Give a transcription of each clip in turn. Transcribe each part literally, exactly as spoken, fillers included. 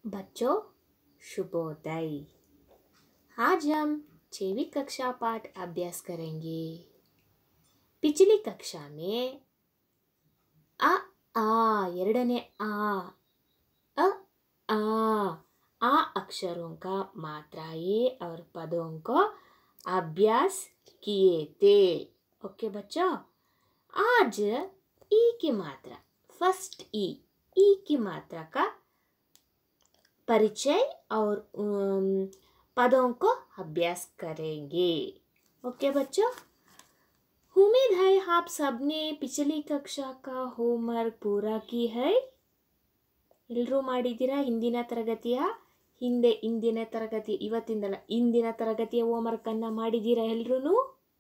बच्चों शुभोदय। आज हम छवीं कक्षा पाठ अभ्यास करेंगे। पिछली कक्षा में अ आ ಎರಡನೇ आ अ आ आ अक्षरों का मात्राएं और पदों को अभ्यास किए थे। ओके बच्चों, आज ई की मात्रा फर्स्ट ई ई की मात्रा का परिचय और पदों को अभ्यास करेंगे। ओके बच्चों, उम्मीद है आप सबने पिछली कक्षा का होमवर्क पूरा की है। ಎಲ್ಲರೂ ಮಾಡಿದ್ದೀರಾ? ಹಿಂದಿನ ತರಗತಿಯ ಹಿಂದೆ ಇಂದಿನ ತರಗತಿ ಇವತ್ತಿಂದಲ್ಲ ಇಂದಿನ ತರಗತಿಯ ಹೋಮ್ವರ್ಕ್ ಅನ್ನ ಮಾಡಿದ್ದೀರಾ? ಎಲ್ಲರೂ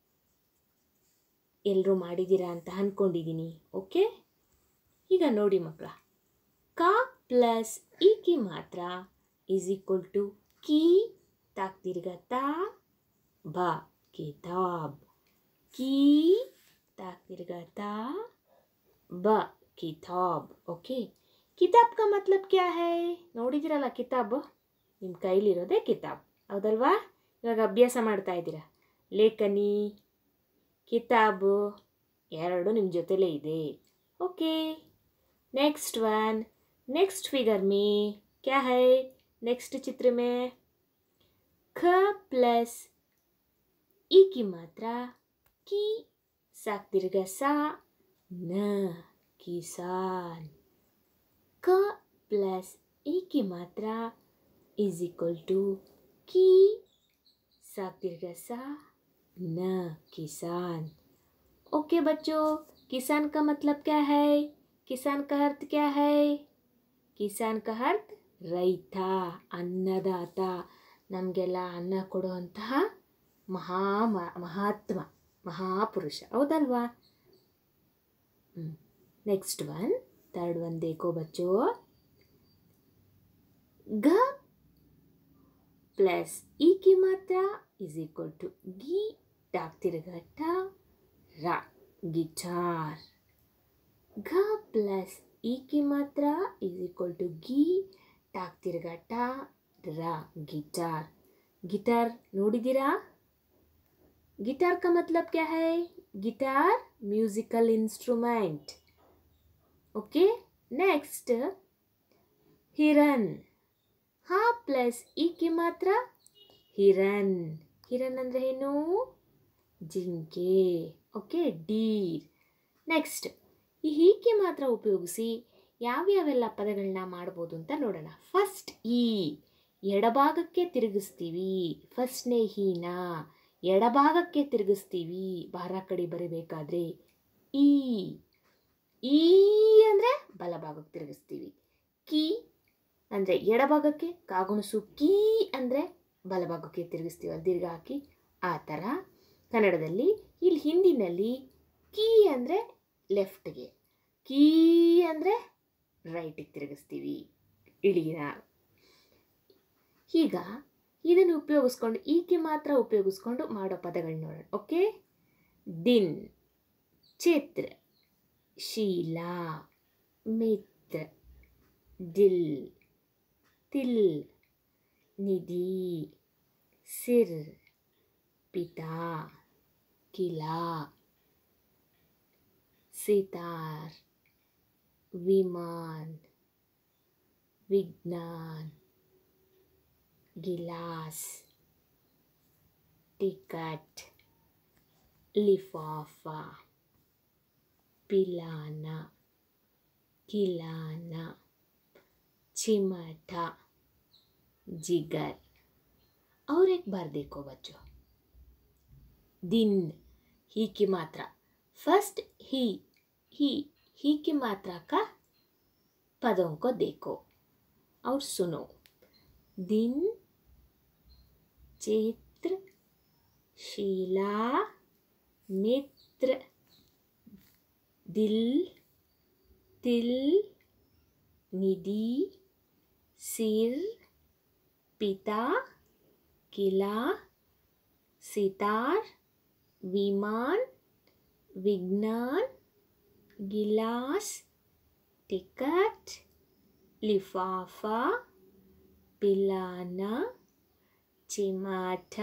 ಎಲ್ಲರೂ ಮಾಡಿದ್ದೀರಾ ಅಂತ ಅನ್ಕೊಂಡಿದ್ದೀನಿ. ಓಕೆ, ಈಗ ನೋಡಿ ಮಕ್ಕಳ, का प्लस ई की मात्रा इज इक्वल टू की ताक दीर्घता ब किताब। की ताक दीर्घता ब किताब। ओके, किताब का मतलब क्या है? ನೋಡಿದಿರಲ್ಲ, ಕಿತಾಬ್ ನಿಮ್ಮ ಕೈಲಿರೋದೇ ಕಿತಾಬ್, ಹೌದಲ್ವಾ? ಇವಾಗ ಅಭ್ಯಾಸ ಮಾಡ್ತಾ ಇದ್ದೀರಾ. ಲೇಖನಿ ಕಿತಾಬ್ ಎರಡು ನಿಮ್ಮ ಜೊತೆಲೇ ಇದೆ. Okay, next one, next figure में क्या है? नेक्स्ट चित्र में ख प्लस ई की मात्रा की साक दीर्घ सा न किसान। क प्लस ई की मात्रा इज इक्वल टू की साक दीर्घ सा न किसान। ओके बच्चों, किसान का मतलब क्या है? किसान का अर्थ क्या है? किसान का अर्थ ರೈತ, ಅನ್ನದಾತ, ನಮಗೆಲ್ಲ ಅನ್ನ ಕೊಡುವಂತಹ ಮಹಾ ಮಹಾತ್ಮ ಮಹಾಪುರುಷ, ಹೌದಲ್ವಾ? नेक्स्ट वन, थर्ड वन देखो बच्चों, ग प्लस ई की मात्रा इज इक्वल टू गी डाक तिरघटा रा गिटार। घ प्लस ई की मात्रा इज इक्वल टू गी टाक तिरघटा रा गिटार। गिटार ನೋಡಿದಿರಾ? गिटार का मतलब क्या है? Guitar musical instrument. Okay, next हिरन। हाँ प्लस ई की मात्रा हिरन। हिरन ಅಂದ್ರೆ ಏನು? ಜಿಂಕೆ. Okay, Deere. ನೆಕ್ಸ್ಟ್, ಈ ಹೀಗೆ ಮಾತ್ರ ಉಪಯೋಗಿಸಿ ಯಾವ್ಯಾವೆಲ್ಲ ಪದಗಳನ್ನ ಮಾಡ್ಬೋದು ಅಂತ ನೋಡೋಣ. ಫಸ್ಟ್ ಈ ಎಡಭಾಗಕ್ಕೆ ತಿರುಗಿಸ್ತೀವಿ. ಫಸ್ಟ್ನೇ ಹೀನ ಎಡಭಾಗಕ್ಕೆ ತಿರುಗಿಸ್ತೀವಿ ಭಾರ ಕಡೆ ಬರೀಬೇಕಾದ್ರೆ. ಈ ಈ ಅಂದರೆ ಬಲಭಾಗಕ್ಕೆ ತಿರುಗಿಸ್ತೀವಿ. ಕಿ ಅಂದರೆ ಎಡಭಾಗಕ್ಕೆ, ಕಾಗುಣಸು ಕೀ ಅಂದರೆ ಬಲಭಾಗಕ್ಕೆ ತಿರುಗಿಸ್ತೀವಿ, ಅಲ್ಲಿ ದೀರ್ಘ ಹಾಕಿ. ಆ ಥರ ಕನ್ನಡದಲ್ಲಿ ಇಲ್ಲಿ ಹಿಂದಿನಲ್ಲಿ ಕೀ ಅಂದರೆ ಲೆಫ್ಟ್ಗೆ, ಕೀ ಅಂದರೆ ರೈಟಿಗೆ ತಿರುಗಿಸ್ತೀವಿ ಇಳಿನ. ಈಗ ಇದನ್ನು ಉಪಯೋಗಿಸ್ಕೊಂಡು ಈಕೆ ಮಾತ್ರ ಉಪಯೋಗಿಸ್ಕೊಂಡು ಮಾಡೋ ಪದಗಳು ನೋಡೋಣ. ಓಕೆ, ದಿನ್, ಚಿತ್ರ, ಶೀಲಾ, ಮಿತ್ರ, ದಿಲ್, ತಿಲ್, ನಿಧಿ, ಸಿರ್, ಪಿತಾ, किला, सितार, विमान, विज्ञान, गिलास, टिकट, लिफाफा, पिलाना, खिलाना, चिमटा, जिगर। और एक बार देखो बच्चों, दिन, ही की मात्रा फर्स्ट ही ही ही की मात्रा का पदों को देखो और सुनो. दिन, चित्र, शीला, मित्र, दिल, तिल, निधि, सिर, पिता, किला, सितार, विमान, विज्ञान, गिलास, टिकट, लिफाफा, ಪಿಲಾನ ಚಿಮಾಟ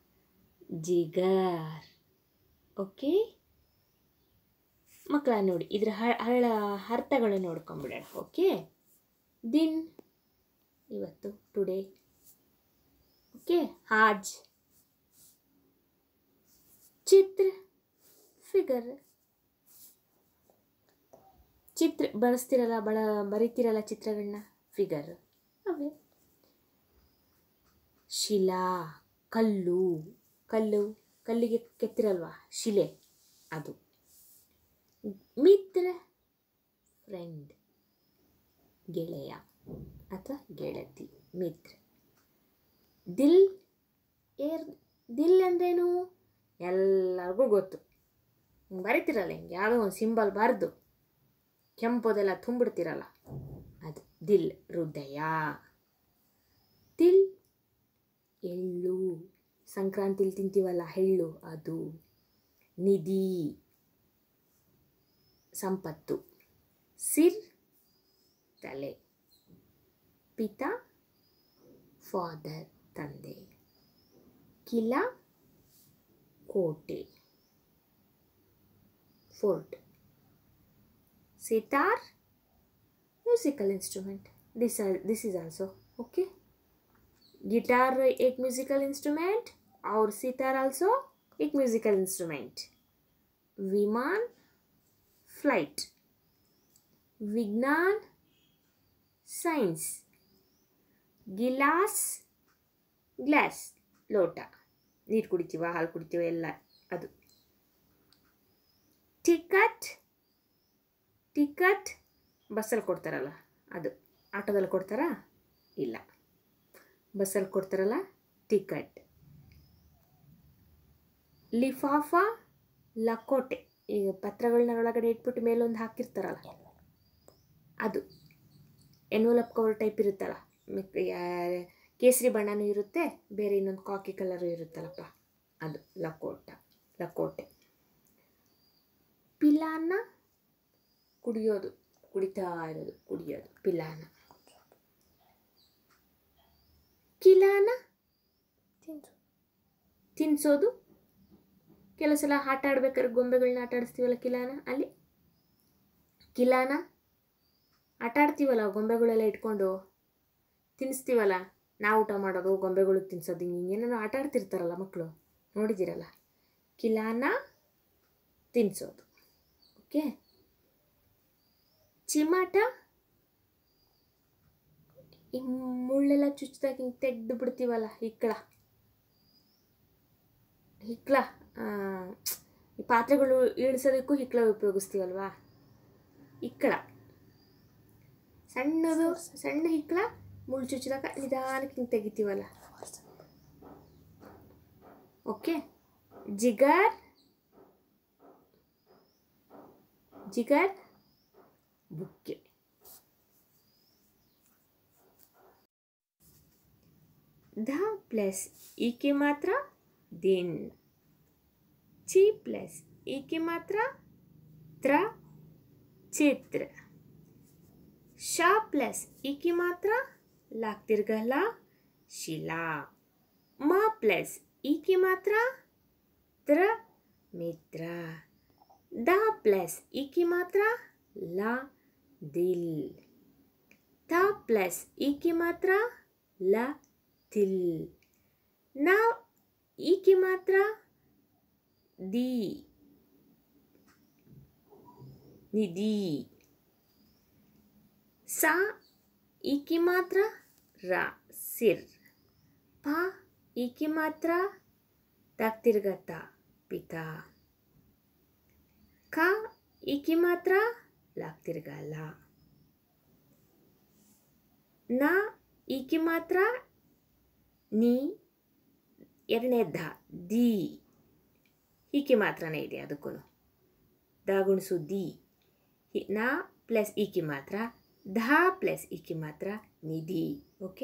ಜಿಗರ್. ಓಕೆ ಮಕ್ಕಳ ನೋಡಿ ಇದರ ಹಳ್ಳ ಅರ್ಥಗಳು ನೋಡ್ಕೊಂಬಿಡೋಣ. ಓಕೆ ದಿನ್ ಇವತ್ತು ಟುಡೇ. ಓಕೆ ಆಜ್. ಚಿತ್ರ ಫಿಗರ್. ಚಿತ್ರ ಬಳಸ್ತಿರಲ್ಲ ಬಳ ಬರೀತಿರಲ್ಲ ಚಿತ್ರಗಳನ್ನ, ಫಿಗರ್ ಅವೇ. ಶಿಲಾ ಕಲ್ಲು, ಕಲ್ಲು ಕಲ್ಲಿಗೆ ಕೆತ್ತಿರಲ್ವಾ ಶಿಲೆ ಅದು. ಮಿತ್ರ ಫ್ರೆಂಡ್ ಗೆಳೆಯ ಅಥವಾ ಗೆಳತಿ ಮಿತ್ರ. ದಿಲ್ ಏರ್ ದಿಲ್ ಅಂದ್ರೇನು ಎಲ್ಲರಿಗೂ ಗೊತ್ತು, ಬರಿತಿರಲ್ಲ ಹಿಂಗೆ ಯಾವುದೋ ಒಂದು ಸಿಂಬಲ್ ಬರೆದು ಕೆಂಪುದೆಲ್ಲ ತುಂಬಿಡ್ತಿರಲ್ಲ ಅದು ದಿಲ್, ಹೃದಯ. ತಿಲ್ ಎಳ್ಳು, ಸಂಕ್ರಾಂತಿಲಿ ತಿಂತೀವಲ್ಲ ಎಳ್ಳು ಅದು. ನಿಧಿ ಸಂಪತ್ತು. ಸಿರ್ ತಲೆ. ಪಿತಾ ಫಾದರ್ ತಂದೆ. ಕಿಲಾ ಕೋಟೆ fort. Sitar musical instrument. This this is also okay. Guitar एक म्यूजिकल इंस्ट्रूमेंट और सितार आल्सो एक म्यूजिकल इंस्ट्रूमेंट. विमान फ्लाइट. विज्ञान साइंस. गिलास ग्लास ಲೋಟ, ನೀರು ಕುಡಿತೀವ ಹಾಲು ಕುಡಿತೀವ ಎಲ್ಲ ಅದು. ಟಿಕಟ್ ಟಿಕಟ್ ಬಸ್ಸಲ್ಲಿ ಕೊಡ್ತಾರಲ್ಲ ಅದು. ಆಟೋದಲ್ಲಿ ಕೊಡ್ತಾರಾ? ಇಲ್ಲ, ಬಸ್ಸಲ್ಲಿ ಕೊಡ್ತಾರಲ್ಲ ಟಿಕಟ್. ಲಿಫಾಫಾ ಲಕೋಟೆ, ಈಗ ಪತ್ರಗಳನ್ನ ಒಳಗಡೆ ಇಟ್ಬಿಟ್ಟು ಮೇಲೊಂದು ಹಾಕಿರ್ತಾರಲ್ಲ ಅದು. ಎನ್ವಲಪ್ ಕವರ್ ಟೈಪ್ ಇರುತ್ತಲ್ಲ, ಕೇಸರಿ ಬಣ್ಣನೂ ಇರುತ್ತೆ, ಬೇರೆ ಇನ್ನೊಂದು ಕಾಕಿ ಕಲರು ಇರುತ್ತಲ್ಲಪ್ಪ ಅದು ಲಕೋಟ ಲಕೋಟೆ. ಪಿಲಾನ ಕುಡಿಯೋದು, ಕುಡಿತಾ ಇರೋದು, ಕುಡಿಯೋದು ಪಿಲಾನ. ಕಿಲಾನ ತಿನ್ಸೋದು. ಕೆಲವು ಸಲ ಆಟ ಆಡ್ಬೇಕಾದ್ರೆ ಗೊಂಬೆಗಳನ್ನ ಆಟ ಆಡಿಸ್ತೀವಲ್ಲ ಕಿಲಾನ, ಅಲ್ಲಿ ಕಿಲಾನ ಆಟ ಆಡ್ತೀವಲ್ಲ ಗೊಂಬೆಗಳೆಲ್ಲ ಇಟ್ಕೊಂಡು ತಿನ್ನಿಸ್ತೀವಲ್ಲ, ನಾವು ಊಟ ಮಾಡೋದು ಗೊಂಬೆಗಳಿಗೆ ತಿನ್ಸೋದು, ಹಿಂಗೆ ಏನೇನೋ ಆಟ ಆಡ್ತಿರ್ತಾರಲ್ಲ ಮಕ್ಕಳು, ನೋಡಿದ್ದೀರಲ್ಲ. ಕಿಲಾನ ತಿನ್ನಿಸೋದು. ಓಕೆ. ಚಿಮಾಟ ಈ ಮುಳ್ಳೆಲ್ಲ ಚುಚ್ಚಿದಾಗ ಹಿಂಗೆ ತೆಗೆದು ಬಿಡ್ತೀವಲ್ಲ, ಹಿಕ್ಕಳ ಹಿಕ್ಕಳ ಈ ಪಾತ್ರೆಗಳು ಇಳಿಸೋದಕ್ಕೂ ಹಿಕ್ಕಳ ಉಪಯೋಗಿಸ್ತೀವಲ್ವಾ, ಇಕ್ಕಳ. ಸಣ್ಣದು ಸಣ್ಣ ಹಿಕ್ಕಳ ಮುಳ್ಳು ಚುಚ್ಚಿದಾಗ ನಿಧಾನಕ್ಕೆ ಹಿಂಗೆ ತೆಗಿತೀವಲ್ಲ. ಓಕೆ. ಜಿಗರ್ ಜಿಗರ್ ಬುಕ್ಕೆ. ಧ ಪ್ಲಸ್ ಈಕೆ ಮಾತ್ರ ದಿನ್. ಚಿ ಪ್ಲಸ್ ಈಕೆ ಮಾತ್ರ ತ್ರ ಚಿತ್ರ. ಶ ಪ್ಲಸ್ ಈಕೆ ಮಾತ್ರ ಲಾಗ್ತಿರ್ಗಲ್ಲ ಶಿಲಾ. ಮ ಪ್ಲಸ್ ಈಕೆ ಮಾತ್ರ ತ್ರ ಮಿತ್ರ. ದ ಪ್ಲಸ್ ಈಕೆ ಮಾತ್ರ ಲ ದಿಲ್. ತ ಪ್ಲಸ್ ಈಕೆ ಮಾತ್ರ ಲ ತಿಲ್. ನ ಈಕೆ ಮಾತ್ರ ದಿ ನಿಧಿ. ಸ ಈಕೆ ಮಾತ್ರ ರ ಸಿರ್. ಪ ಈಕೆ ಮಾತ್ರ ತಾಗ್ತಿರ್ಗತ್ತ ಪಿತಾ. ಕ ಈಕೆ ಮಾತ್ರ ಲಾಗ್ತಿರ್ಗಲ್ಲ. ನ ಈಕೆ ಮಾತ್ರ ನೀ. ಎರಡನೇ ದ ದಿ. ಈಕೆ ಮಾತ್ರನೇ ಇದೆ ಅದಕ್ಕೂ, ದ ಗುಣಿಸು ದಿ. ನ ಪ್ಲಸ್ ಈಕೆ ಮಾತ್ರ, ಧ ಪ್ಲಸ್ ಈಕೆ ಮಾತ್ರ ನಿಧಿ. ಓಕೆ.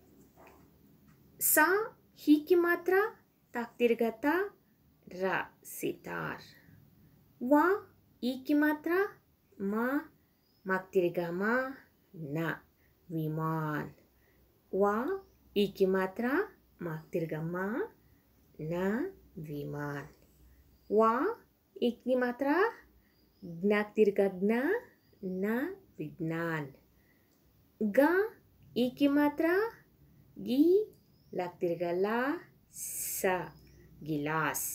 ಸ ಹೀಕೆ ಮಾತ್ರ ತಾಗ್ತಿರ್ಗತ್ತ ರ ಸಿತಾರ್. ವ ಈಕೆ ಮಾತ್ರ ಮ ಮಾಗ್ತಿರ್ಗ ಮ ನ ವಿಮಾನ್. ವಾ ಈಕಿ ಮಾತ್ರ ಮಾಕ್ತಿರ್ಗಮ್ಮ ನ ವಿಮಾನ್. ವಾ ಈಕಿ ಮಾತ್ರ ಜ್ಞಾಕ್ತಿರ್ಗಜ್ಞ ನ ವಿಜ್ಞಾನ್. ಗ ಈಕಿ ಮಾತ್ರ ಗಿ ಲಾಕ್ತಿರ್ಗಲ ಸ ಗಿಲಾಸ್.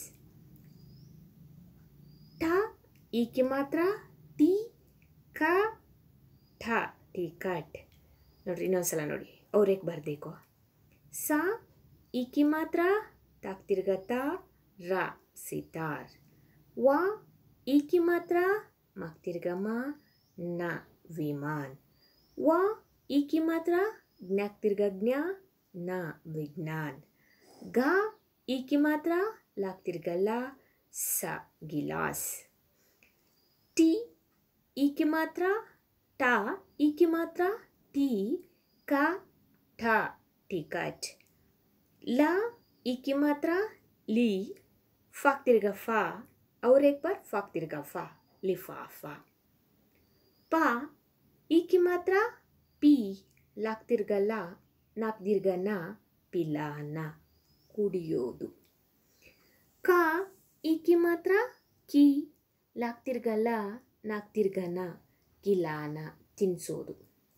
ಠ ಈಕಿ ಮಾತ್ರ ಟಿ ಕ ಠ ಟಿಕಟ್. ನೋಡ್ರಿ ಇನ್ನೊಂದ್ಸಲ ನೋಡಿ ಅವ್ರೇಕ್ ಬರ್ದೇಕೋ. ಸ ಈಕಿ ಮಾತ್ರ ತಾಕ್ತಿರ್ಗತ ರ ಸಿತಾರ್. ವ ಈಕಿ ಮಾತ್ರ ಮಾಕ್ತಿರ್ಗಮ ನ ವಿಮಾನ್. ವ ಈಕಿ ಮಾತ್ರ ಜ್ಞಾಕ್ತಿರ್ಗಜ್ಞ ನ ವಿಜ್ಞಾನ್. ಗ ಈಕಿ ಮಾತ್ರ ಲಾಕ್ತಿರ್ಗಲ್ಲ ಸ ಗಿಲಾಸ್. ಟಿ ಈಕಿ ಮಾತ್ರ ಟ ಈಕಿ ಮಾತ್ರ ಟಿ ಕ ಠ ಟಿಕಟ್. ಲ ಈಕಿ ಮಾತ್ರ ಲಿ ಫಾಕ್ತಿರ್ಗ ಫ ಅವ್ರೇಕ್ ಬಾರ್ ಫಾಕ್ತಿರ್ಗ ಫ ಲಿಫಾಫ. ಪ ಈಕಿ ಮಾತ್ರ ಪಿ ಲಾಕ್ತಿರ್ಗಲ್ಲ ನಾಕ್ದಿರ್ಗನ ಪಿಲಾನ ಕುಡಿಯೋದು. ಕ ಈಕಿ ಮಾತ್ರ ಕಿ ಲಾಕ್ತಿರ್ಗಲ್ಲ ನಾಕ್ತಿರ್ಗನ ಕಿಲಾನ ತಿನ್ಸೋದು.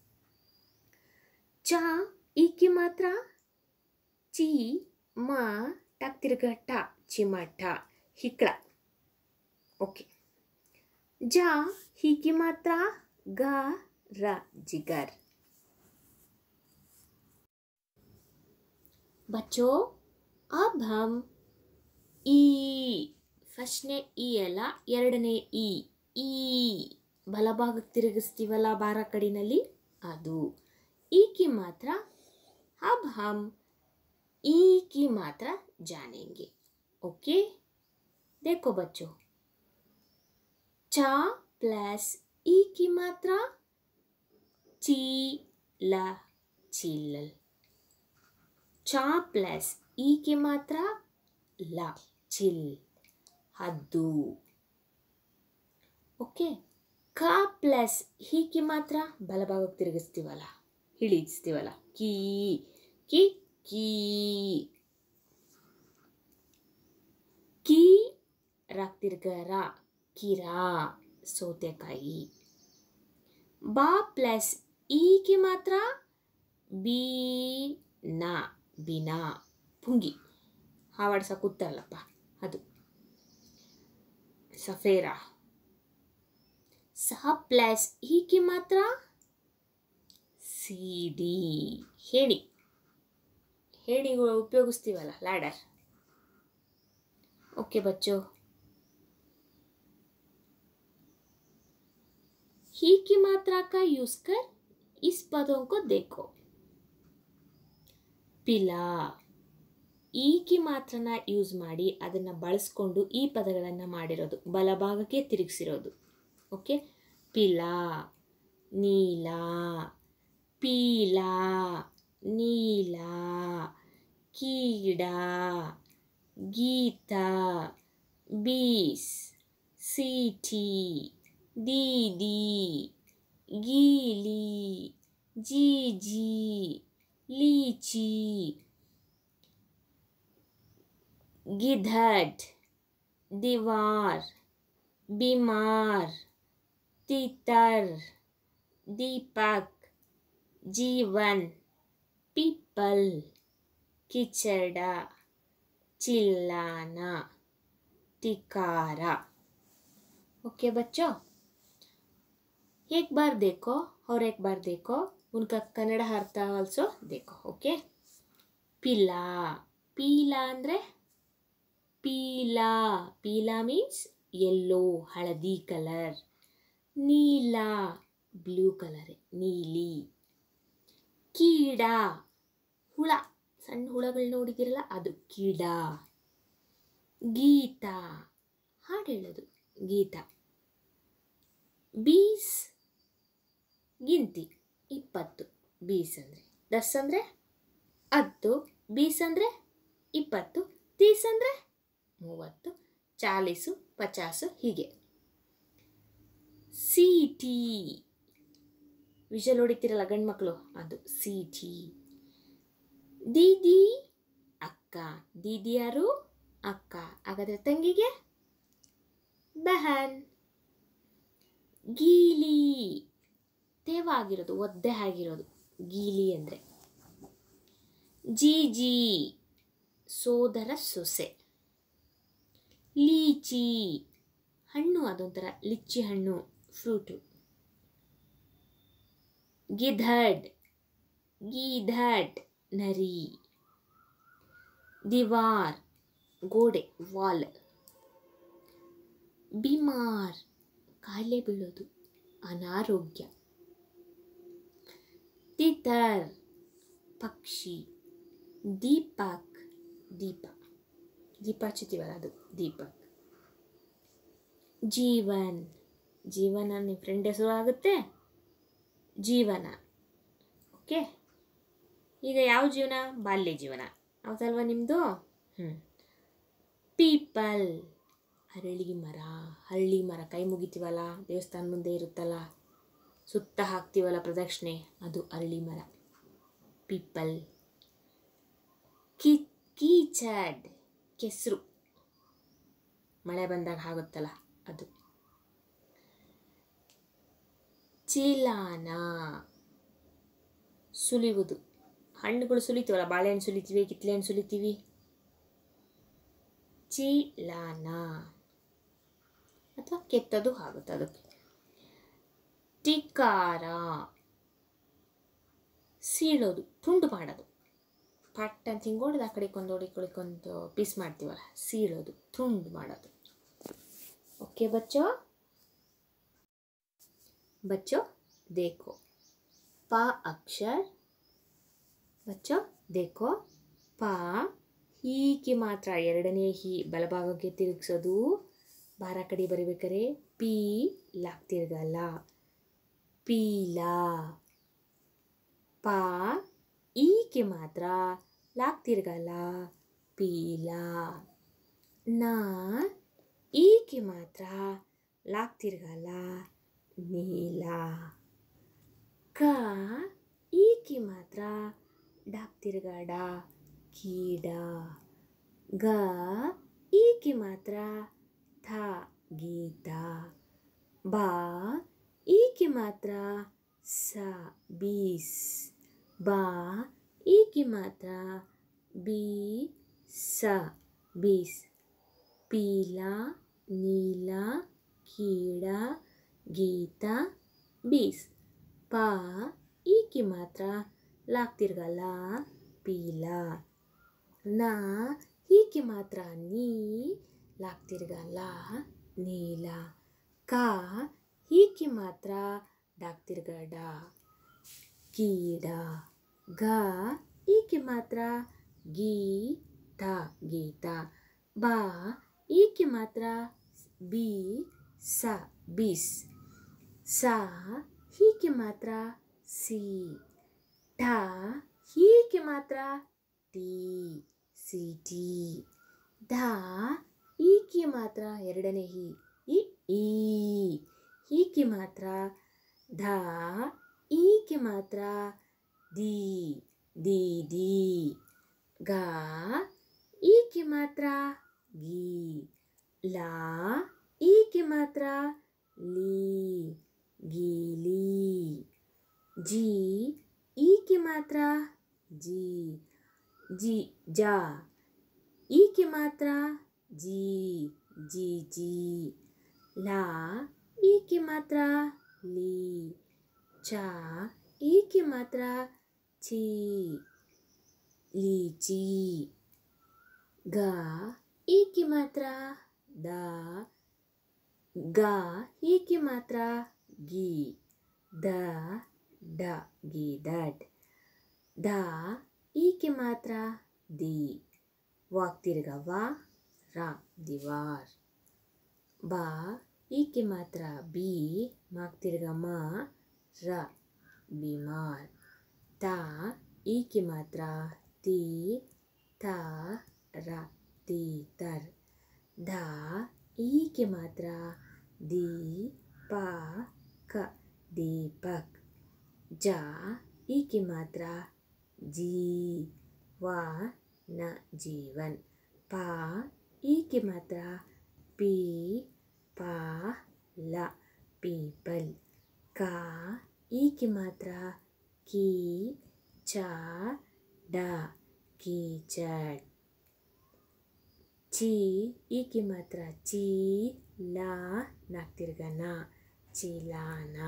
ಚ ಈಕಿ ಮಾತ್ರ ಚಿ ಮ ಟಾಕ್ತಿರ್ಗ ಟ ಚಿಮಟ ಹಿಕ್ಳ. ಓಕೆ. ಜ ಈಕಿ ಮಾತ್ರ ಗ ರ जिगर. बच्चों अब हम ಈ ಫಸ್ಟ್ನೇ ಈ ಅಲ್ಲ ಎರಡನೇ ಈ ಈ ಬಲಭಾಗಕ್ಕೆ ತಿರುಗಿಸ್ತೀವಲ್ಲ ಬಾರ ಕಡಿನಲ್ಲಿ ಅದು ಈ की ಮಾತ್ರ. अब हम ई की मात्रा जानेंगे. ओके, देखो बच्चों, चा प्लस ई की मात्रा चीला चिल्लल. चा प्लस ई की मात्रा ला चिल हद्दू. ओके. ಕ ಪ್ಲಸ್ ಹಿ ಕಿ ಮಾತ್ರ ಬಲಭಾಗಕ್ಕೆ ತಿರುಗಿಸ್ತೀವಲ್ಲ ಹಿಡಿಸ್ತೀವಲ್ಲ ಕೀ ಕಿ ಕೀ. ಕೀ ರಾಕ್ತಿರ್ಗರ ಕಿರಾ ಸೌತೆಕಾಯಿ. ಬಾ ಪ್ಲಸ್ ಈ ಕಿ ಮಾತ್ರ ಬಿ ನಾ ಬಿನಾ ಪುಂಗಿ ಹಾವಾಡ್ಸ ಕೂತಾರಲ್ಲಪ್ಪ ಅದು ಸಫೇರಾ. ಸ ಪ್ಲಸ್ ಈ की ಮಾತ್ರ ಸಿಡಿ ಹೇಳಿ ಹೇಣಿಗಳು ಉಪಯೋಗಿಸ್ತೀವಲ್ಲ ಲ್ಯಾಡರ್. ओके बच्चों, ही की मात्रा का यूज कर इस पदों को देखो. पिला ಈ की ಮಾತ್ರನ ಯೂಸ್ ಮಾಡಿ ಅದನ್ನ ಬಳಸ್ಕೊಂಡು ಈ ಪದಗಳನ್ನು ಮಾಡಿರೋದು ಬಲಭಾಗಕ್ಕೆ ತಿರುಗಿಸಿರೋದು. ಓಕೆ. ಪಿಲಾ ನೀಲಾ ಪೀಲಾ ನೀಲಾ ಕೀಡಾ ಗೀತಾ ಬೀಸ್ सीटी दीदी गीली जीजी लीची गिधट दीवार बीमार तीतर दीपक जीवन पीपल किचड़ा चिल्लाना टिकारा. ओके बच्चों, एक बार देखो और एक बार देखो, उनका कन्नड़ अर्थ आल्सो देखो. ओके. पीला पीला ಅಂದ್ರೆ ಪೀಲಾ ಪೀಲಾ ಮೀನ್ಸ್ ಯೆಲ್ಲೋ ಹಳದಿ ಕಲರ್. ನೀಲಾ ಬ್ಲೂ ಕಲರ್ ನೀಲಿ. ಕೀಡಾ ಹುಳ ಸಣ್ಣ ಹುಳಗಳು ನೋಡಿದಿರಲ್ಲ ಅದು ಕೀಡಾ. ಗೀತಾ ಹಾಡು ಹೇಳೋದು ಗೀತಾ. ಬೀಸ್ ಗಿಂತಿ ಇಪ್ಪತ್ತು. ಬೀಸ್ ಅಂದರೆ ದಸ್ ಅಂದರೆ ಹತ್ತು. ಬೀಸ್ ಅಂದರೆ ಇಪ್ಪತ್ತು. ತೀಸ್ ಅಂದರೆ ಮೂವತ್ತು. ಚಾಲೀಸು ಪಚಾಸು ಹೀಗೆ. ಸಿಟಿ ವಿಷಲ್ ಹೊಡಿತಿರಲ್ಲ ಗಂಡು ಮಕ್ಕಳು ಅದು ಸಿಟಿ. ದೀದಿ ಅಕ್ಕ. ದೀದಿ ಯಾರು? ಅಕ್ಕ. ಹಾಗಾದ್ರೆ ತಂಗಿಗೆ ಬಹನ್. ಗೀಲಿ ತೇವಾಗಿರೋದು, ಒದ್ದೆ ಆಗಿರೋದು ಗೀಲಿ ಅಂದರೆ. ಜೀಜಿ ಸೋದರ ಸೊಸೆ. ಲೀಚಿ ಹಣ್ಣು, ಅದೊಂಥರ ಲಿಚ್ಚಿ ಹಣ್ಣು, ಫ್ರೂಟು. ಗಿಧಡ್ ಗೀಧಡ್ ನರಿ. ದಿವಾರ್ ಗೋಡೆ, ವಾಲ್. ಬಿಮಾರ್ ಕಾಯಿಲೆ ಬೀಳೋದು, ಅನಾರೋಗ್ಯ. ತಿತರ್ ಪಕ್ಷಿ. ದೀಪಕ್ ದೀಪ, ದೀಪ ಹಚ್ಚುತ್ತೀವಲ್ಲ ಅದು ದೀಪಕ್. ಜೀವನ್ ಜೀವನ ನಿಮ್ಮ ಫ್ರೆಂಡ್ ಹೆಸರು ಆಗುತ್ತೆ, ಜೀವನ. ಓಕೆ, ಈಗ ಯಾವ ಜೀವನ? ಬಾಲ್ಯ ಜೀವನ. ಹೌದಲ್ವ ನಿಮ್ಮದು? ಹ್ಞೂ. ಪೀಪಲ್ ಅರಳಿ ಮರ. ಹಳ್ಳಿ ಮರ, ಕೈ ಮುಗಿತೀವಲ್ಲ, ದೇವಸ್ಥಾನ ಮುಂದೆ ಇರುತ್ತಲ್ಲ, ಸುತ್ತ ಹಾಕ್ತೀವಲ್ಲ ಪ್ರದಕ್ಷಿಣೆ, ಅದು ಅರಳಿ ಮರ. ಪೀಪಲ್. ಕಿ ಕೀಚಡ್ ಕೆಸರು, ಮಳೆ ಬಂದಾಗ ಆಗುತ್ತಲ್ಲ ಅದು. ಚೀಲಾನ ಸುಲಿಯುವುದು, ಹಣ್ಣುಗಳು ಸುಲಿತೀವಲ್ಲ, ಬಾಳೆಹಣ್ಣು ಸುಲಿತೀವಿ, ಕಿತ್ಲೆಹಣ್ಣು ಸುಲಿತೀವಿ. ಚೀಲಾನ ಅಥವಾ ಕೆತ್ತದು ಆಗುತ್ತೆ ಅದಕ್ಕೆ. ಟಿಕಾರ ಸೀಳೋದು, ತುಂಡು ಮಾಡೋದು. ಪಟ್ ಅಂತ ಹಿಂಗೋಡಿದ ಆ ಕಡೆಗೆ ಒಂದು ಹೊಡಿಕೊಳಿಕೊಂದು ಪೀಸ್ ಮಾಡ್ತೀವಲ್ಲ, ಸೀಳೋದು, ತುಂಡು ಮಾಡೋದು. ಓಕೆ ಬಚ್ಚೋ बच्चों देखो, पा अक्षर बच्चों देखो, पा ही की ಮಾತ್ರ ಎರಡನೇ ಹಿ ಬಲಭಾಗಕ್ಕೆ ತಿರುಗಿಸೋದು. ಬಾರ ಕಡೆ ಬರಿಬೇಕಾರೆ ಪಿ ಲಾಕ್ ತಿರ್ಗಲ್ಲ, ಪೀಲಾ. ಪಾ ಈ ಕೆ ಮಾತ್ರ ಲಾಕ್ ತಿರ್ಗಲ್ಲ, ಪೀಲಾ. ನಾ ಈ ಕೆ ಮಾತ್ರ ಲಾಕ್ ತಿರ್ಗಲ್ಲ, ನೀಲಾ. ಕ ಈ ಕಿ ಮಾತ್ರ ಡಾಕ್ ತಿರುಗಾಡ, ಕೀಡ. ಗ ಈ ಕಿ ಮಾತ್ರ ಥ ಗೀತ. ಬಾ ಈ ಕಿ ಮಾತ್ರ ಸ ಬೀಸ್. ಬಾ ಈ ಕಿ ಮಾತ್ರ ಬಿ ಸ ಬೀಸ್. ಪೀಲಾ, ನೀಲಾ, ಕೀಡ, ಗೀತ, ಬೀಸ್. ಪಾ ಈ ಕಿ ಮಾತ್ರ ಲಾಕ್ ತಿರ್ಗಲ್ಲ, ಪೀಲಾ. ನಾ ಈ ಕಿ ಮಾತ್ರ ನೀ ಲಾಕ್ ತಿರ್ಗಲ್ಲ, ನೀಲ. ಕಾ ಈ ಕಿ ಮಾತ್ರ ಡಾಕ್ ತಿರ್ಗಡ, ಕೀಡ. ಗ ಈ ಕಿ ಮಾತ್ರ ಗೀತ, ಗೀತ. ಬಾ ಈ ಕಿ ಮಾತ್ರ ಬಿ ಸ ಬೀಸ್. ಸ ही की मात्रा सी. ಠ ही की मात्रा टी, ಸಿಟಿ. ಧ ಈ की मात्रा ಎರಡನೇ ಹಿ, ಇ ಈ. ही की मात्रा ಧ, ಈ की मात्रा ದಿ, ದೀದಿ. ಗ ಈ की मात्रा ಗಿ. ಲಾ ಈ की मात्रा ಲಿ, गीली. जी ई की मात्रा जी, जी जा. ई की मात्रा जी, जी जी. ला ई की मात्रा ली. चा ई की मात्रा ची, लीची. गा ई की मात्रा दा. गा ई की मात्रा गी. ದ ಡ ಗೀದಡ್. ದ ಈ की मात्रा ದಿ. ವಾಕ್ ತಿರ್ಗವ ರ ದಿವಾರ್. ಬಾ ಈ की मात्रा ಬಿ. ಮಾಕ್ ತಿರ್ಗ ಮ ರ बीमार. ತಾ ಈ की मात्रा ತಿ. ತ ರ तीतर. ಧ ಈ की मात्रा ದಿ. ಪ ಕ दीपक. जा ई की मात्रा जी. ವ ನ ಜೀವನ್. ಪ ಈ की मात्रा पी प ल पीपल. का ई की मात्रा की च ड कीचड़. ची ई की मात्रा ची ला नाकतिर्गना चिलाना.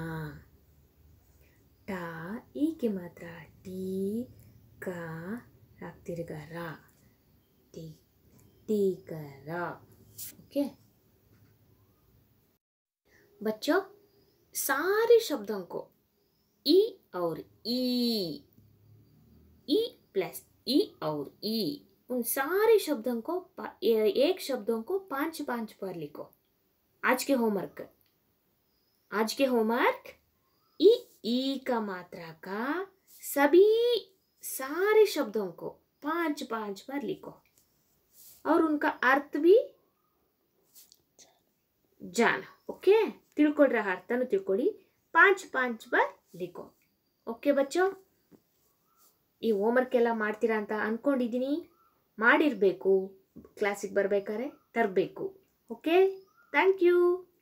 टा ई की मात्रा टी का नाकतिर्गरा टी टीकरा. ओके बच्चों, सारे शब्दों को ई और ई ई प्लस ई और ई उन सारे शब्दों को एक शब्दों को पांच पांच बार लिखो. आज के होमवर्क आज के होमवर्क ई ई का मात्रा का सभी सारे शब्दों को पांच पांच बार लिखो और उनका अर्थ भी जाना. ओके ತಿಳ್ಕೊಳ್ರ ಅರ್ಥನೂ ತಿಳ್ಕೊಳ್ಳಿ. ಪಾಂಚ್ ಪಾಂಚ್ ಬಾರ್ ಲಿಖೋ. ಓಕೆ ಬಚ್ಚೋ, ಈ ಹೋಮ್ವರ್ಕ್ ಎಲ್ಲ ಮಾಡ್ತೀರಾ ಅಂತ ಅಂದ್ಕೊಂಡಿದ್ದೀನಿ. ಮಾಡಿರಬೇಕು, ಕ್ಲಾಸಿಗೆ ಬರಬೇಕಾದ್ರೆ ತರಬೇಕು. Okay, thank you.